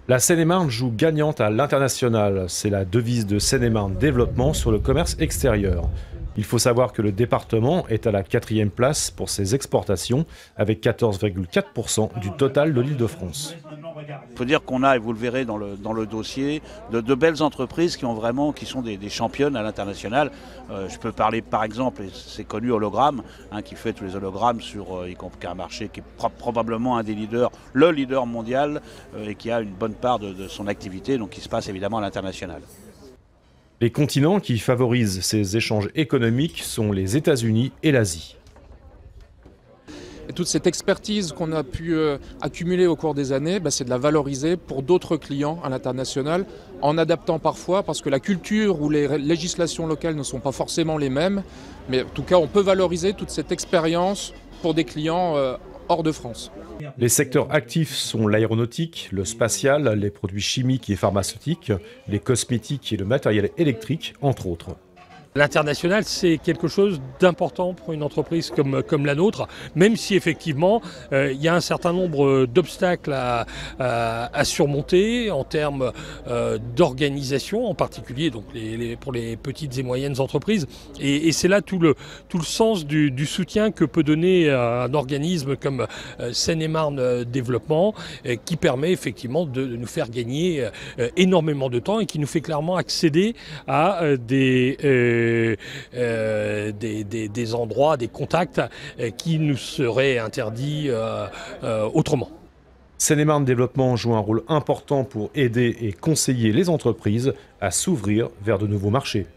La Seine-et-Marne joue gagnante à l'international. C'est la devise de Seine-et-Marne Développement sur le commerce extérieur. Il faut savoir que le département est à la 4e place pour ses exportations, avec 14,4% du total de l'Île-de-France. Il faut dire qu'on a, et vous le verrez dans le dossier, de belles entreprises qui sont des championnes à l'international. Je peux parler par exemple, et c'est connu, Hologramme, qui fait tous les hologrammes sur y compris un marché qui est probablement un des leaders, le leader mondial, et qui a une bonne part de son activité, donc qui se passe évidemment à l'international. Les continents qui favorisent ces échanges économiques sont les États-Unis et l'Asie. Et toute cette expertise qu'on a pu accumuler au cours des années, c'est de la valoriser pour d'autres clients à l'international, en adaptant parfois, parce que la culture ou les législations locales ne sont pas forcément les mêmes, mais en tout cas on peut valoriser toute cette expérience pour des clients hors de France. Les secteurs actifs sont l'aéronautique, le spatial, les produits chimiques et pharmaceutiques, les cosmétiques et le matériel électrique, entre autres. L'international, c'est quelque chose d'important pour une entreprise comme la nôtre, même si effectivement il y a un certain nombre d'obstacles à surmonter en termes d'organisation, en particulier donc pour les petites et moyennes entreprises. Et c'est là tout le sens du soutien que peut donner un organisme comme Seine-et-Marne Développement, qui permet effectivement de nous faire gagner énormément de temps et qui nous fait clairement accéder à des endroits, des contacts qui nous seraient interdits autrement. Seine-et-Marne Développement joue un rôle important pour aider et conseiller les entreprises à s'ouvrir vers de nouveaux marchés.